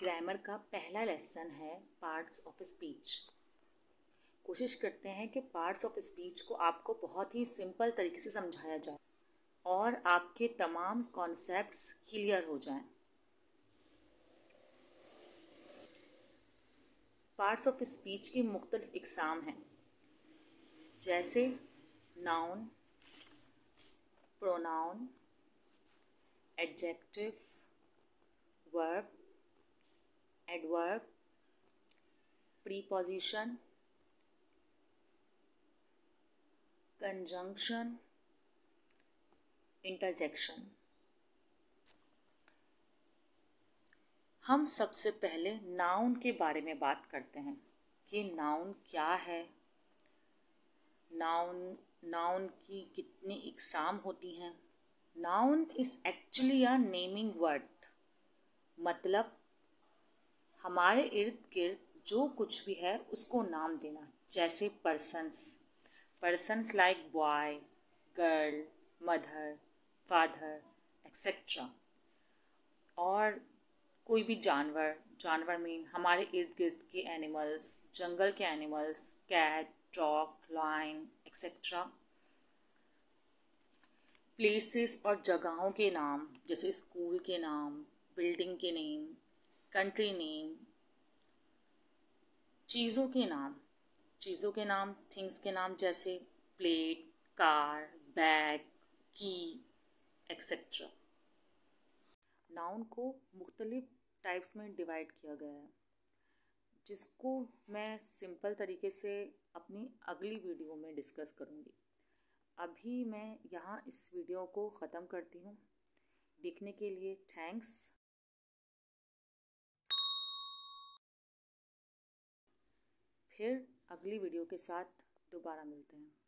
Grammar का पहला lesson है पार्ट्स ऑफ स्पीच। कोशिश करते हैं कि पार्ट्स ऑफ स्पीच को आपको बहुत ही सिंपल तरीके से समझाया जाए और आपके तमाम कॉन्सेप्ट्स क्लियर हो जाएं। पार्ट्स ऑफ स्पीच की मुख्तलिफ इकसाम हैं, जैसे noun, pronoun, adjective, verb, adverb, preposition, conjunction, interjection. हम सबसे पहले नाउन के बारे में बात करते हैं कि नाउन क्या है, नाउन की कितनी इकसाम होती हैं। Noun is actually a naming word, मतलब हमारे इर्द गिर्द जो कुछ भी है उसको नाम देना। जैसे persons like boy, girl, mother, father etcetera. और कोई भी जानवर मीन हमारे इर्द गिर्द के एनिमल्स, जंगल के animals, cat, dog, lion etcetera. Places और जगहों के नाम, जैसे स्कूल के नाम, बिल्डिंग के नेम, कंट्री नेम। चीज़ों के नाम, थिंग्स के नाम, जैसे प्लेट, कार, बैग, की एक्सेट्रा। नाउन को मुख्तलिफ टाइप्स में डिवाइड किया गया है, जिसको मैं सिंपल तरीके से अपनी अगली वीडियो में डिस्कस करूँगी। अभी मैं यहाँ इस वीडियो को ख़त्म करती हूँ। देखने के लिए थैंक्स। फिर अगली वीडियो के साथ दोबारा मिलते हैं।